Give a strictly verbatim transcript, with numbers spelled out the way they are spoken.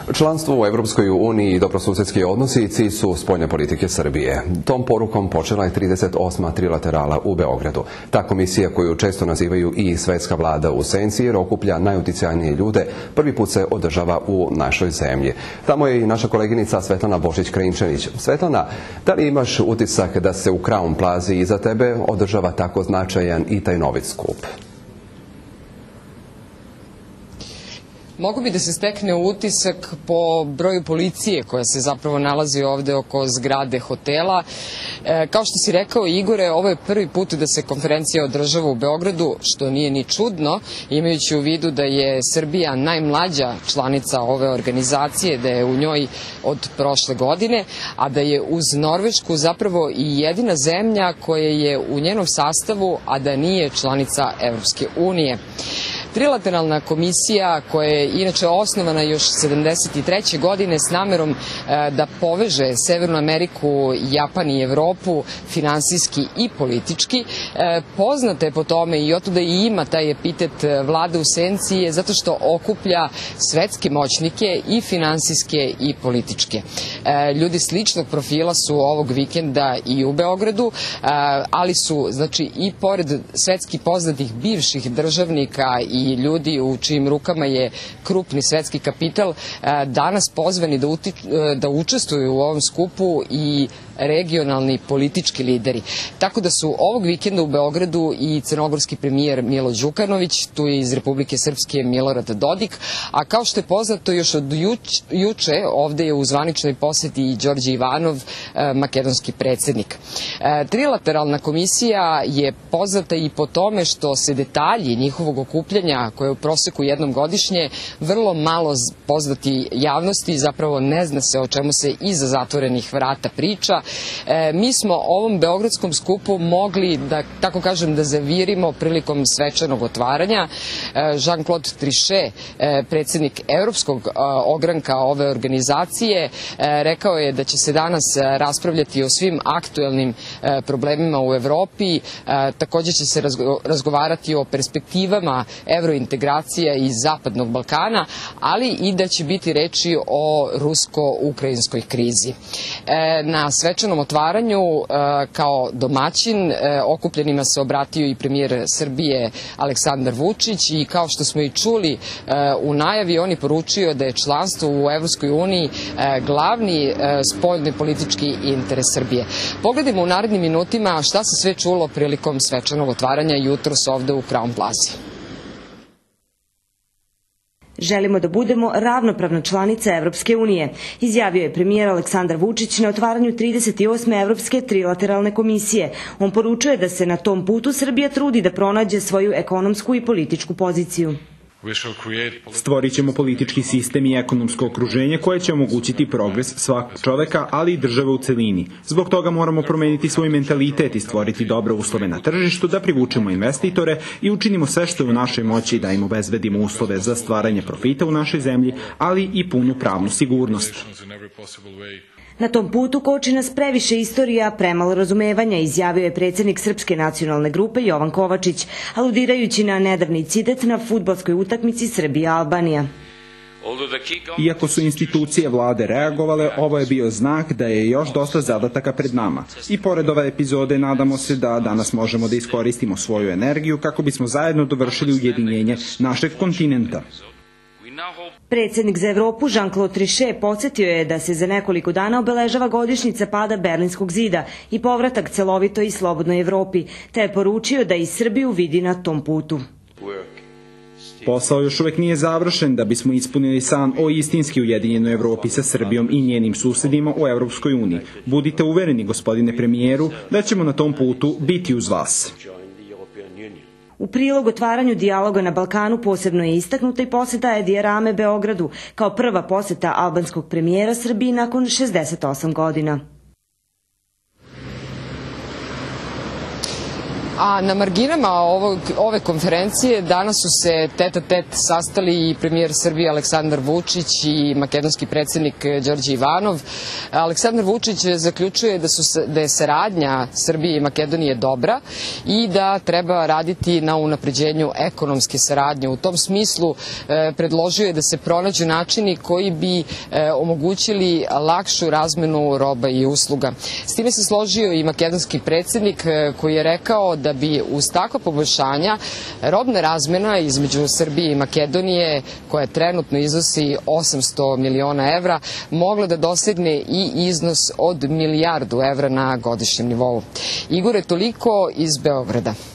Članstvo u Evropskoj uniji i dobrosusedski odnosi cilj su spoljne politike Srbije. Tom porukom počela je trideset osma trilaterala u Beogradu. Ta komisija, koju često nazivaju i svetska vlada u senci, jer okuplja najuticajnije ljude, prvi put se održava u našoj zemlji. Tamo je i naša koleginica Svetlana Božić-Krinčanić. Svetlana, da li imaš utisak da se u Crown Plazi iza tebe održava tako značajan i tajnovit skup? Mogu bi da se stekne utisak po broju policije koja se zapravo nalazi ovde oko zgrade hotela. E, kao što si rekao, Igore, ovo je prvi put da se konferencija održava u Beogradu, što nije ni čudno, imajući u vidu da je Srbija najmlađa članica ove organizacije, da je u njoj od prošle godine, a da je uz Norvešku zapravo i jedina zemlja koja je u njenom sastavu, a da nije članica Evropske unije. Trilateralna komisija, koja je inače osnovana još sedamdeset treće godine s namerom da poveže Severnu Ameriku, Japan i Evropu finansijski i politički, poznata je po tome i otuda i ima taj epitet vlade u senci, je zato što okuplja svetske moćnike i finansijske i političke. Ljudi sličnog profila su ovog vikenda i u Beogradu, ali su, znači, i pored svetski poznatih bivših državnika i i ljudi u čijim rukama je krupni svetski kapital danas pozvani da, da učestvuju u ovom skupu i regionalni politički lideri. Tako da su ovog vikenda u Beogradu i crnogorski premijer Milo Đukanović, tu je iz Republike Srpske Milorad Dodik, a kao što je poznato još od juč, juče ovde je u zvaničnoj poseti i Đorđe Ivanov, makedonski predsjednik. Trilateralna komisija je poznata i po tome što se detalji njihovog okupljanja, koje je u proseku jednom godišnje, vrlo malo poznati javnosti, zapravo ne zna se o čemu se iza zatvorenih vrata priča. E, mi smo ovom beogradskom skupu mogli, da tako kažem, da zavirimo prilikom svečanog otvaranja. E, Jean-Claude Trichet, e, predsjednik Evropskog e, ogranka ove organizacije, e, rekao je da će se danas raspravljati o svim aktuelnim e, problemima u Evropi. E, također će se razgo razgovarati o perspektivama evrointegracija iz Zapadnog Balkana, ali i da će biti reči o rusko-ukrajinskoj krizi. E, na svečanom otvaranju kao domaćin okupljenima se obratio i premijer Srbije Aleksandar Vučić i kao što smo i čuli u najavi, on je poručio da je članstvo u Evropskoj uniji glavni spoljni politički interes Srbije. Pogledajmo u narednim minutima šta se sve čulo prilikom svečanog otvaranja jutros ovde u Crown Plazi. Želimo da budemo ravnopravna članica Evropske unije, izjavio je premijer Aleksandar Vučić na otvaranju trideset osme Evropske trilateralne komisije. On poručuje da se na tom putu Srbija trudi da pronađe svoju ekonomsku i političku poziciju. Stvorit ćemo politički sistem i ekonomsko okruženje koje će omogućiti progres svakog čoveka, ali i države u celini. Zbog toga moramo promeniti svoj mentalitet i stvoriti dobre uslove na tržištu, da privučemo investitore i učinimo sve što je u našoj moći da im obezbedimo uslove za stvaranje profita u našoj zemlji, ali i punu pravnu sigurnost. Na tom putu koči nas previše istorija, premalo razumevanja, izjavio je predsjednik Srpske nacionalne grupe Jovan Kovačić, aludirajući na nedavni incident na fudbalskoj utakmici Srbija-Albanija. Iako su institucije vlade reagovale, ovo je bio znak da je još dosta zadataka pred nama. I pored ove epizode nadamo se da danas možemo da iskoristimo svoju energiju kako bismo zajedno dovršili ujedinjenje našeg kontinenta. Predsjednik za Evropu Jean-Claude Trichet podsjetio je da se za nekoliko dana obeležava godišnjica pada Berlinskog zida i povratak celovitoj i slobodnoj Evropi, te je poručio da i Srbiju vidi na tom putu. Posao još uvek nije završen da bismo ispunili san o istinski ujedinjenoj Evropi sa Srbijom i njenim susedima u Evropskoj uniji. Budite uvereni, gospodine premijeru, da ćemo na tom putu biti uz vas. U prilog otvaranju dijaloga na Balkanu posebno je istaknuta i poseta Edija Rame Beogradu, kao prva poseta albanskog premijera Srbiji nakon šezdeset osam godina. A na marginama ovog, ove konferencije danas su se tet a tet sastali i premijer Srbije Aleksandar Vučić i makedonski predsjednik Đorđe Ivanov. Aleksandar Vučić zaključuje da, su, da je saradnja Srbije i Makedonije dobra i da treba raditi na unapređenju ekonomske saradnje. U tom smislu e, predložio je da se pronađu načini koji bi e, omogućili lakšu razmenu roba i usluga. S time se složio i makedonski predsjednik e, koji je rekao da bi uz takva poboljšanja robna razmena između Srbije i Makedonije, koja trenutno iznosi osamsto miliona evra, mogla da dosegne i iznos od milijardu evra na godišnjem nivou. Igore, toliko iz Beograda.